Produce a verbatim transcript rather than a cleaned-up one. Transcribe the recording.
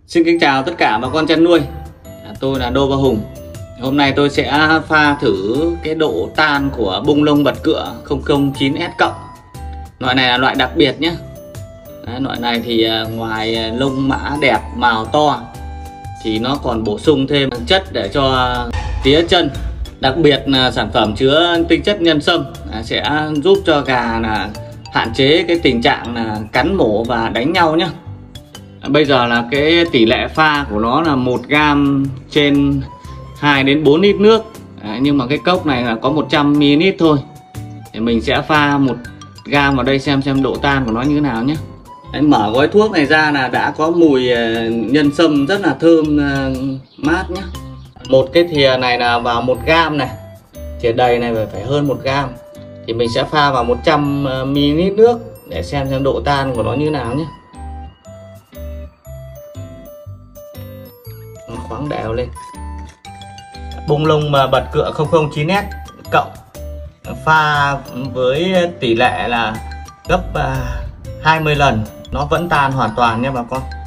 Xin kính chào tất cả bà con chăn nuôi. Tôi là Đô Ba Hùng. Hôm nay tôi sẽ pha thử cái độ tan của bung lông bật cựa không không chín S cộng. Loại này là loại đặc biệt nhé. Đấy, loại này thì ngoài lông mã đẹp, màu to thì nó còn bổ sung thêm chất để cho tía chân. Đặc biệt là sản phẩm chứa tinh chất nhân sâm sẽ giúp cho gà là hạn chế cái tình trạng là cắn mổ và đánh nhau nhé. Bây giờ là cái tỷ lệ pha của nó là một gam trên hai đến bốn lít nước. Đấy, nhưng mà cái cốc này là có một trăm mi li lít thôi. Thì mình sẽ pha một gam vào đây xem xem độ tan của nó như thế nào nhé. Đấy, mở gói thuốc này ra là đã có mùi nhân sâm rất là thơm mát nhé. Một cái thìa này là vào một gam này. Thìa đầy này phải hơn một gam. Thì mình sẽ pha vào một trăm mi li lít nước để xem xem độ tan của nó như thế nào nhé. Khoáng đều lên. Bung lông bật cựa không không chín S cộng pha với tỷ lệ là gấp hai mươi lần nó vẫn tan hoàn toàn nha bà con.